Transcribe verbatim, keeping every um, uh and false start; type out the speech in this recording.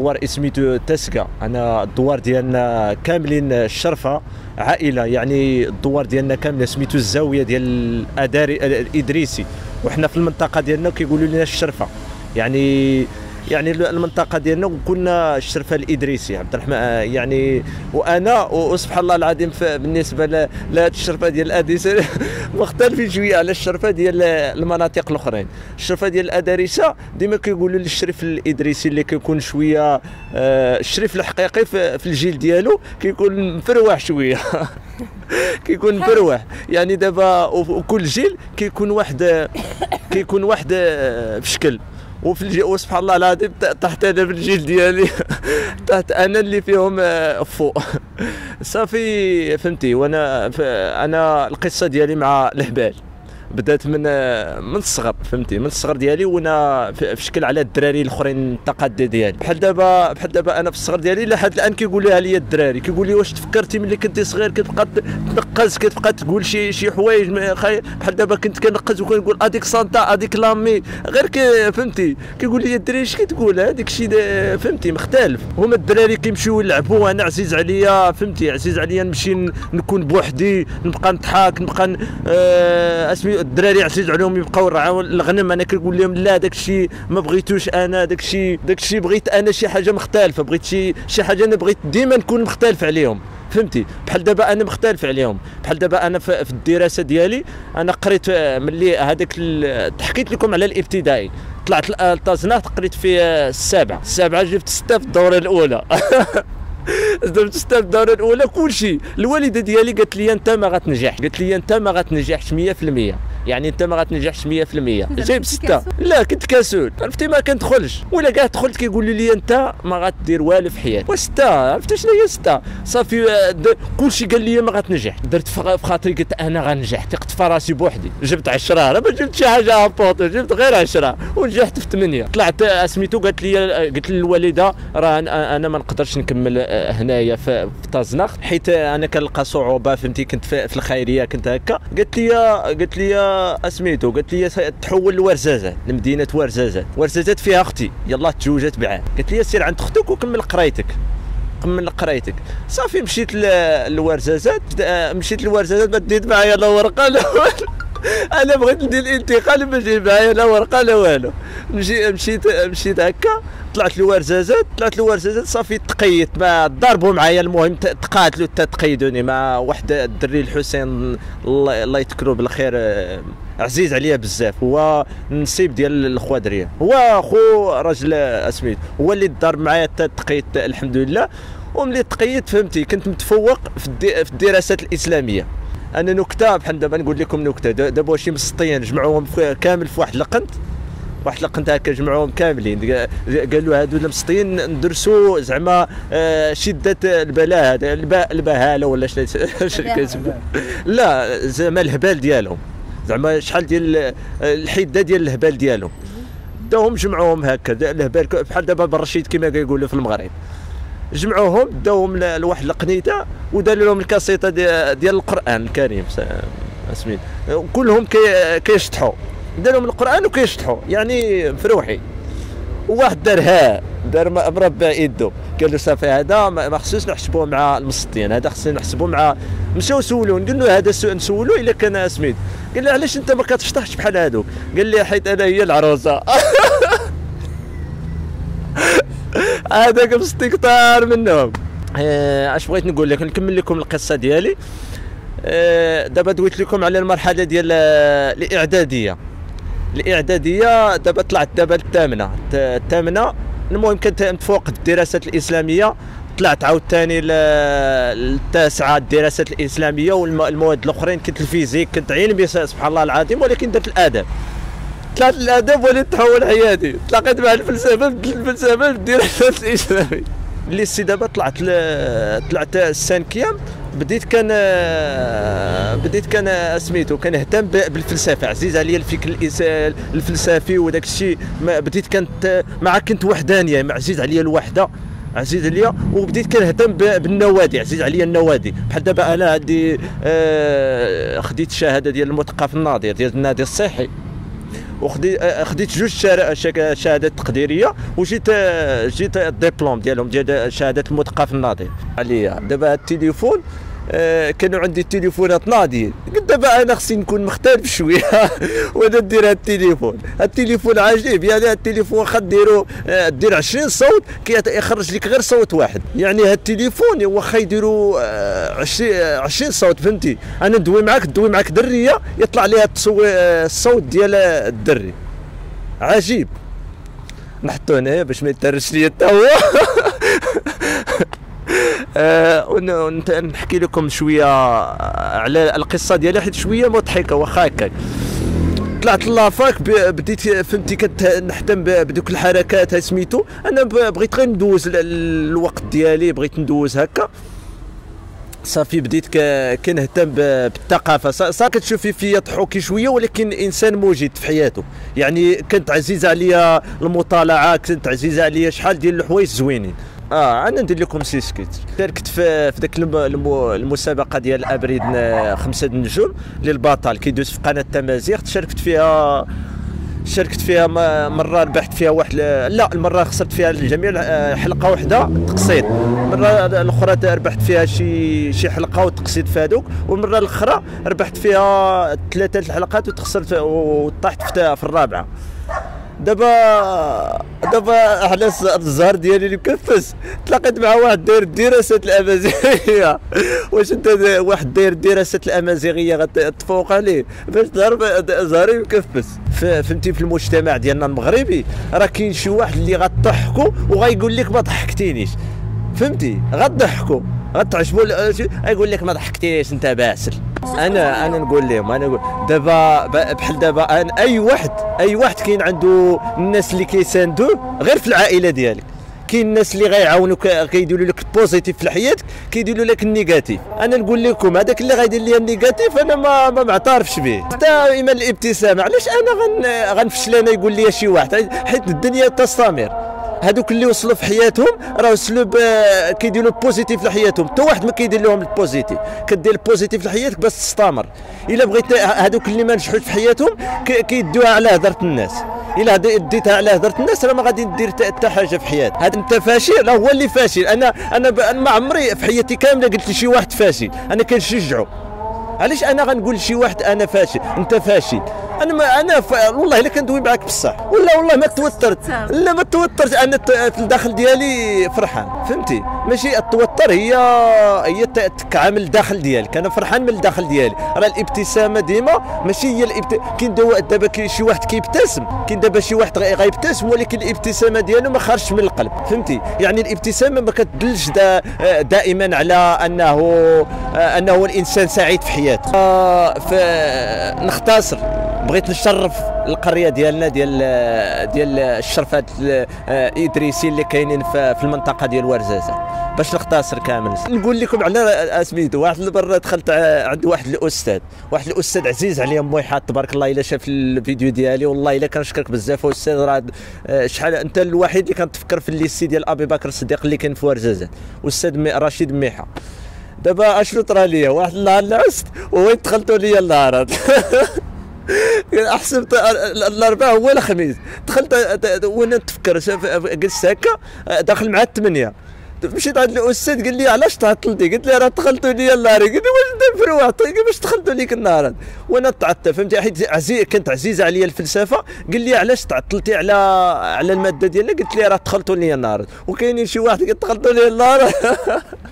الدوار سميتو تاسكا. انا الدوار ديالنا كاملين الشرفه عائله، يعني الدوار ديالنا كامله سميتو الزاويه ديال الاداري الادريسي، وحنا في المنطقه ديالنا كيقولوا لنا الشرفه، يعني يعني المنطقه ديالنا وكنا الشرفه الادريسي عبد الرحمن يعني. وانا وسبحان الله العظيم بالنسبه لهذه الشرفه ديال الادريسه مختلفين شويه على الشرفه ديال المناطق الاخرين. الشرفه ديال الادارسه ديما كيقولوا للشريف الادريسي اللي كيكون شويه آه الشريف الحقيقي في الجيل ديالو كيكون مفروح شويه كيكون مفروح يعني. دابا وكل جيل كيكون واحد كيكون واحد في شكل، وفي الجي... وسبحان الله العظيم تحت انا في الجيل ديالي تحت انا اللي فيهم فوق صافي فهمتي. وانا انا القصه ديالي مع الهبال بدات من من الصغر فهمتي، من الصغر ديالي، وانا في شكل على الدراري الاخرين التقاد ديالي. بحال دابا بحال دابا انا في الصغر ديالي لحد الان كيقولوها لي الدراري، كيقول لي واش تفكرتي ملي كنتي صغير كتبقى تنقز كتبقى تقول شي شي حوايج بحال دابا كنت كنقز وكنقول اديك سانتا اديك لامي غير كي فهمتي. كيقول لي الدراري اش كتقول هذاك الشيء فهمتي مختلف. هما الدراري كيمشيو يلعبوا وانا عزيز عليا فهمتي، عزيز عليا نمشي نكون بوحدي نبقى نضحك نبقى اسمي. الدراري عزيز عليهم يبقاو يرعاو الغنم، انا كنقول لهم لا داك الشيء ما بغيتوش انا، داك الشيء داك الشيء بغيت انا شي حاجه مختلفه، بغيت شي شي حاجه انا بغيت ديما نكون مختلف عليهم فهمتي. بحال دابا انا مختلف عليهم، بحال دابا انا في الدراسه ديالي انا قريت ملي هذاك حكيت لكم على الابتدائي، طلعت الطازنات قريت في السابعه السابعه جبت سته في الدوره الاولى درت سته في الدوره الاولى كلشي. الوالده ديالي قالت لي انت ما غتنجح، قالت لي انت ما غتنجحش مية في المية، يعني انت ما غتنجحش مية في المية. جايب سته، لا كنت كسول عرفتي ما كندخلش، ولا كاع دخلت كيقولوا لي انت ما غدير والو في حياتك. وسته عرفتي شنو هي سته صافي كلشي قال لي ما غتنجح. درت في خاطري قلت انا غنجح، ثقت في راسي بوحدي، جبت عشرة، راه ما جبت شي حاجه امبورط، جبت غير عشرة ونجحت في ثمانية. طلعت سميتو قالت لي قلت للوالده راه انا ما نقدرش نكمل هنايا في طازناخ حيت انا كنلقى صعوبه فهمتي. كنت في الخيريه كنت هكا. قالت لي قالت لي اسميتو قالت لي تحول لورزازات لمدينه ورزازات، ورزازات فيها اختي يلا تزوجت بعاد. قالت لي سير عند اختك وكمل قرايتك كمل قرايتك. صافي مشيت للورزازات، مشيت للورزازات ما ديت معايا لا ورقه لا انا بغيت ندير الانتقال ما جاي معايا لا ورقه لا والو. مشيت مشيت مشيت هكا طلعت لورزازات طلعت لورزازات صافي تقيت ما ضربوا معايا. المهم تقاتلوا حتى تقيدوني مع واحد الدري الحسين الله يذكرو بالخير عزيز عليا بزاف، هو النسيب ديال الخوادريه، هو خو راجل اسميت، هو اللي ضرب معايا حتى تقيت الحمد لله. وملي تقيت فهمتي كنت متفوق في الدراسات الاسلاميه. انا نكته بحال دابا نقول لكم نكته، دابا شي مسطيين جمعوهم كامل في واحد القنت واحد القنت هكا جمعوهم كاملين قالوا هادو المسطيين ندرسوا زعما شده البلاء هذا البهاله ولا اش كيسموا لا زعما الهبال ديالهم، زعما شحال ديال الحده ديال الهبال ديالهم. داهم جمعوهم هكا الهبال بحال دابا بالرشيد كما كيقولوا في المغرب، جمعوهم داوهم لواحد القنيته وداروا لهم الكاسيطه ديال القران الكريم اسمين، كلهم كيشطحوا دار لهم القران وكيشطحوا يعني مفروحين. وواحد دار ها دار مربع يدو قال له صافي هذا ما خصناش نحسبوه مع المسطين، هذا خصنا نحسبوه مع. مشاو سولوه قال له هذا نسولوه الا كان سميت، قال له علاش انت ما كتشطحش بحال هذوك؟ قال لي حيت انا هي العروسه هذاك مسطي كثار منهم. اش بغيت نقول لك نكمل لكم القصه ديالي. دابا دويت لكم على المرحله ديال الاعداديه الاعداديه دابا طلعت دابا الثامنه الثامنه المهم كنت متفوق في الدراسات الاسلاميه. طلعت عاوتاني للتاسعه الدراسات الاسلاميه، والمواد الاخرين كنت الفيزيك كنت علمي سبحان الله العظيم، ولكن درت الادب. طلعت الادب وليت تحول حياتي، تلاقيت مع الفلسفه بدلت الفلسفه في الدراسات الاسلاميه. اللي السي دابا طلعت طلعت السانكيام بديت كان بديت كان سميتو كنهتم بالفلسفه، عزيز عليا الفكر الفلسفي وداك الشيء. بديت كنت مع كنت وحدانيه، عزيز عليا الوحده عزيز عليا. وبديت كنهتم بالنوادي، عزيز عليا النوادي. بحال دابا انا عندي آه خديت الشهاده ديال المثقف الناظر ديال النادي الصحي، وخديت خديت جوج شهادات تقديريه وجيت جيت الدبلوم ديالهم ديال شهاده المثقف الناضج عليا. دابا التليفون آه كانوا عندي التليفونات ناضيين، قلت دابا انا خصني نكون مختلف شويه وانا ندير هذا التليفون. التليفون عجيب، يعني هذا التليفون واخا ديرو آه دير عشرين صوت كيخرج لك غير صوت واحد. يعني هذا التليفون واخا يديروا آه عشرين صوت، فهمتي؟ انا ندوي معاك ندوي معاك دريه يطلع ليها الصوت ديال الدري. عجيب. نحطو هنايا باش ما يترش ليا حتى هو. أه نحكي لكم شويه على القصه ديالي حيت شويه مضحكه واخا هكاك. طلعت لافاك بديت فهمتي كنهتم بدوك الحركات سميتو. انا بغيت غير ندوز الوقت ديالي، بغيت ندوز هكا صافي. بديت كنهتم بالثقافه. صار كتشوفي فيا ضحوكي شويه ولكن انسان موجد في حياته. يعني كانت عزيزه عليا المطالعه، كانت عزيزه عليا شحال ديال الحوايج زوينين. اه انا ندير لكم سي سكيت. شاركت في في ذاك المسابقه ديال ابريد خمسه النجوم للبطل كيدوز في قناه تمازيغ. شاركت فيها شاركت فيها مره ربحت فيها واحد، لا المره خسرت فيها الجميع حلقه واحده تقصير. المره الاخرى ربحت فيها شي شي حلقه وتقصيد في هذوك، والمره الاخرى ربحت فيها ثلاثه الحلقات وتخسرت وطحت في الرابعه. دابا دابا على الزهر ديالي اللي مكفس تلاقيت مع واحد داير الدراسات الامازيغيه. واش انت واحد داير الدراسات الامازيغيه غتفوق عليه باش ضرب زهري مكفس؟ فهمتي؟ في المجتمع ديالنا المغربي راه كاين شي واحد اللي غتضحكوا وغايقول لك ما ضحكتينيش، فهمتي؟ غتضحكوا غتعجبوا يقول لك ما ضحكتينيش انت باسل. انا انا نقول لهم انا نقول دابا بحال دابا أنا اي واحد اي واحد كاين عنده الناس اللي كيساندوه غير في العائله ديالك. كاين الناس اللي غيعاونوك كيديروا لك البوزيتيف في الحياه، كيديروا لك النيجاتيف. انا نقول لكم هذاك اللي غيدير لي النيجاتيف انا ما ما معترفش به. دائما الابتسامه. علاش انا غن غنفشل انا يقول لي شي واحد؟ حيت الدنيا تستمر. هذوك اللي وصلوا في حياتهم راه وصلوا كيديروا البوزيتيف لحياتهم. حتى واحد ما كيدير لهم البوزيتيف. كدير البوزيتيف لحياتك باش تستمر. الا بغيت هذوك اللي ما نجحوش في حياتهم كيدوها على هضره الناس. الا ديتها على هضره الناس راه ما غادي ندير حتى حاجه في حياتك. هذا انت فاشل، راه هو اللي فاشل. انا انا ما عمري في حياتي كامله قلت لشي واحد فاشل. انا كنشجعه. علاش انا غنقول لشي واحد انا فاشل انت فاشل؟ انا ما انا ف... والله الا كندوي معاك بصح ولا والله ما توترت. لا ما توترت، انا في الداخل ديالي فرحان، فهمتي؟ ماشي التوتر هي هي كعامل الداخل ديالك. انا فرحان من الداخل ديالي. راه الابتسامه ديما ماشي هي الابت... كاين دابا كاين شي واحد كيبتسم، كاين دابا شي واحد غيبتسم ولكن الابتسامه ديالو ما خرجش من القلب، فهمتي؟ يعني الابتسامه ما كتدلش دا دائما على انه انه الانسان سعيد في حياته. آه فنختصر بغيت نشرف القريه ديالنا ديال ديال الشرفات الادريسي اللي كاينين في المنطقه ديال ورزازه. باش نختصر كامل نقول لكم على سميتو. واحد المره دخلت عند واحد الاستاذ واحد الاستاذ عزيز عليا موي حاط تبارك الله الا شاف الفيديو ديالي. والله الا كنشكرك بزاف استاذ. راه شحال انت الوحيد اللي كنتفكر في الليسي ديال ابي بكر الصديق اللي كاين في ورزازه، استاذ رشيد ميحه. دابا اشنو طرا ليا؟ واحد النهار نعست وين دخلتوا ليا النهار هذا. حسبت الاربعاء هو الخميس. دخلت وانا نتفكر جلست هكا داخل مع الثمانيه. مشيت عند الاستاذ قال لي علاش تعطلتي؟ قلت له راه دخلتوا لي النهار. قال لي واش ندير في واحد باش دخلتوا ليك النهار؟ وانا تعطلت، فهمتي؟ حيت عزيز كانت عزيزه عليا الفلسفه. قال لي علاش تعطلتي على على الماده ديالنا؟ قلت لي راه دخلتوا لي النهار. وكاينين شي واحد قال دخلتوا لي النهار.